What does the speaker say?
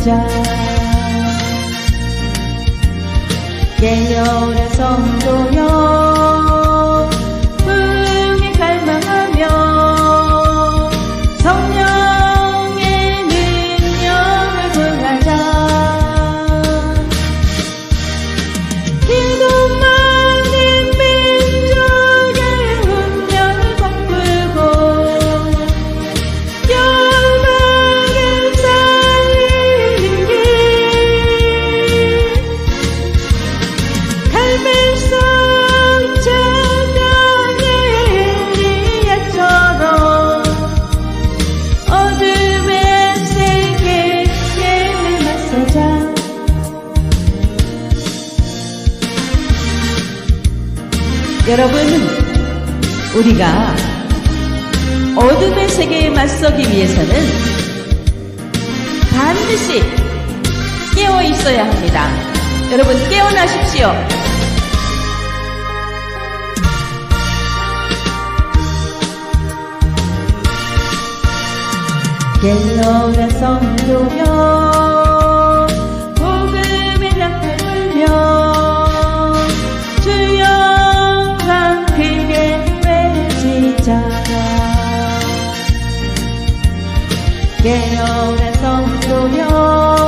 시작. 깨어라 성도여, 부흥에 갈망하며 성령의 능력을 구하자. 기도 많은 민족의 운명을 바꾸고 영광을 살리는 길, 갈멜산 저변의 엘리야처럼 어둠의 세계에 맞서자. 여러분, 우리가 어둠의 세계에 맞서기 위해서는 반드시 깨어 있어야 합니다. 여러분, 깨어나십시오. 깨어라 성도여, 복음의 낭을 불며 주 영광 크게 외치자. 깨어라 성도여,